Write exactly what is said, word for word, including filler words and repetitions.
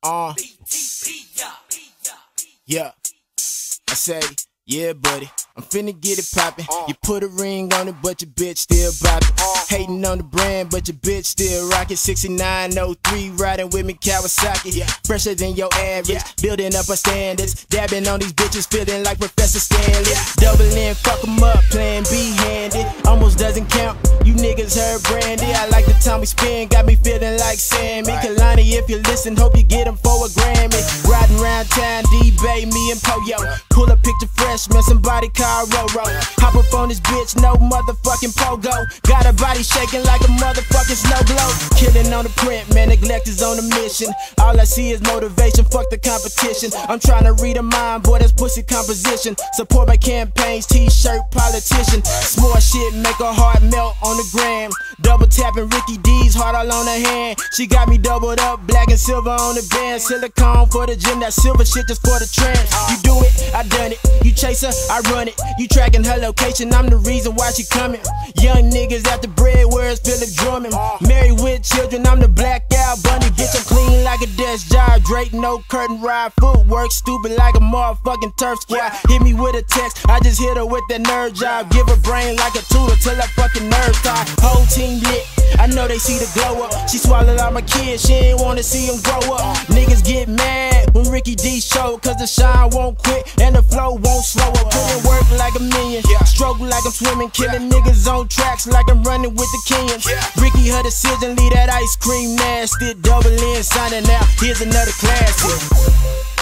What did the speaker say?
Uh, yeah, I say, yeah, buddy, I'm finna get it poppin'. You put a ring on it, but your bitch still boppin'. Hating on the brand, but your bitch still rockin'. sixty-nine oh three, riding with me, Kawasaki. Fresher than your average, building up our standards. Dabbing on these bitches, feeling like Professor Stanley. Doubling, fuck 'em up, playing B-handed. Almost doesn't count, you niggas heard Brandy. I like the time we spend, got me feeling like Sammy. Kalani, if you listen, hope you get him for a Grammy. Riding around town, D-Bay, me and Poyo. Pull a picture fresh, man, somebody call Roro. Hop up on this bitch, no motherfucking pogo. Got a body shaking like a motherfucking snow globe. Killing on the print, man, neglect is on a mission. All I see is motivation, fuck the competition. I'm trying to read a mind, boy, that's pussy composition. Support my campaigns, t-shirt, politician. Small shit, make her heart melt on the gram. Double tapping Ricky D's, heart all on her hand. She got me doubled up, black and silver on the band. Silicone for the gym, that silver shit just for the trance. You do it, I done it. You chase her, I run it. You tracking her location, I'm the reason why she coming. Young niggas after bread, where's Philip Drummond? Married with children, I'm the blackout bunny. Bitch, I'm clean like a desk job. Drake, no curtain ride. Footwork stupid like a motherfucking turf squad. Hit me with a text, I just hit her with that nerd job. Give her brain like a tutor till her fucking nerves tie. Whole team lit, I know they see the glow up. She swallowed all my kids, she ain't wanna see them grow up. Niggas get mad when Ricky D show, cause the shine won't quit and the flow won't slow up. Put in work like a million, stroke like I'm swimming. Killing niggas on tracks like I'm running with the Kings. Ricky, her decision, leave that ice cream nasty. Double in, signing out, here's another classic.